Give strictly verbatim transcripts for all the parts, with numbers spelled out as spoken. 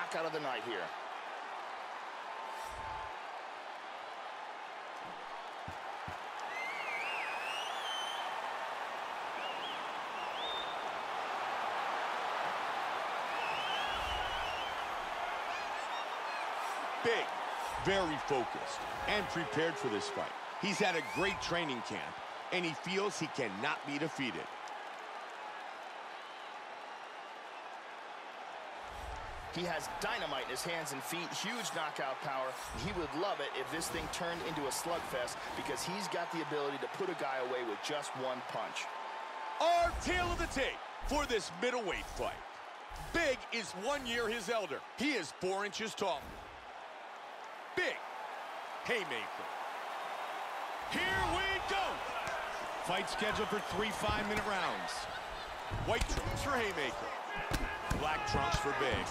knockout of the night here. Big, very focused, and prepared for this fight. He's had a great training camp, and he feels he cannot be defeated. He has dynamite in his hands and feet, huge knockout power. He would love it if this thing turned into a slugfest because he's got the ability to put a guy away with just one punch. Our tail of the tape for this middleweight fight. Big is one year his elder. He is four inches tall. Big haymaker. Here we go. Fight scheduled for three five-minute rounds. White trunks for haymaker. Black trunks for Big.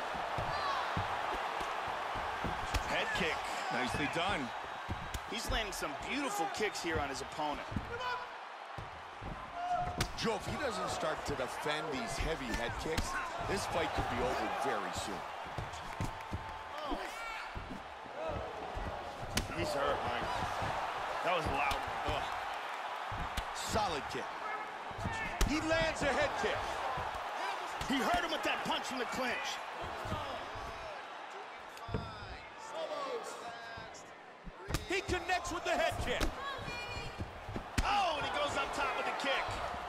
Head kick. Nicely done. He's landing some beautiful kicks here on his opponent. Joe, if he doesn't start to defend these heavy head kicks, this fight could be over very soon. He's hurt, Mike. That was loud. Ugh. Solid kick. He lands a head kick. He hurt him with that punch from the clinch. He connects with the head kick. Oh, and he goes up top with the kick.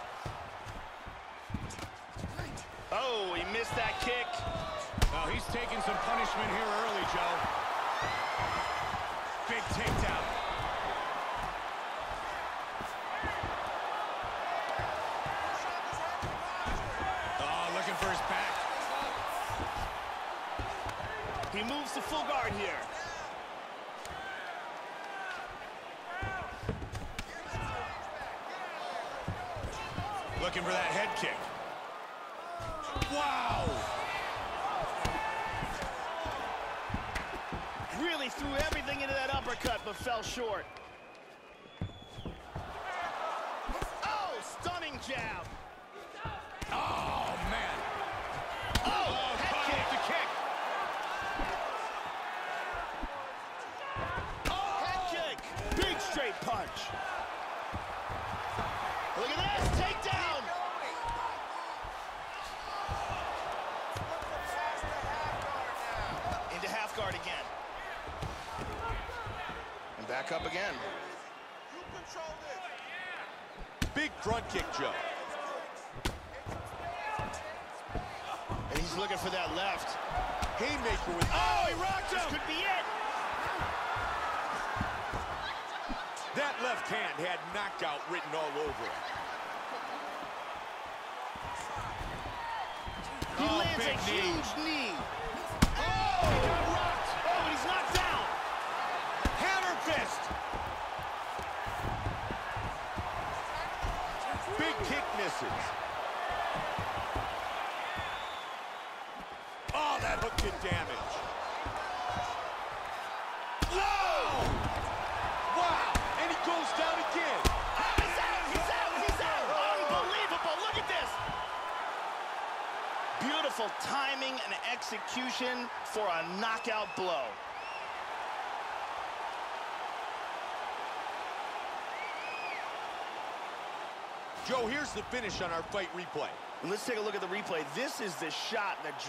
Oh, he missed that kick. Oh, he's taking some punishment here early, Joe. Big takedown. Oh, looking for his back. He moves to full guard here. Looking for that head kick. Wow! Really threw everything into that uppercut, but fell short. Oh, stunning jab. Oh, man. Oh, Oh, head caught kick. with the kick. Oh, head kick. Big straight punch. Look at this, takedown. Into half guard again. And back up again. Big front kick, Joe. And he's looking for that left. Haymaker with... Oh, he rocked him. This could be it. That left hand had knockout written all over it. He Oh, lands a big knee. huge knee. Oh, he got rocked. Oh, and he's knocked down. Hammer fist. Big kick misses. Oh, that hook did damage. Whoa! Wow! And he goes down again. Oh, he's out, he's out, he's out. Unbelievable, look at this. Beautiful timing and execution for a knockout blow. Joe, here's the finish on our fight replay. And let's take a look at the replay. This is the shot that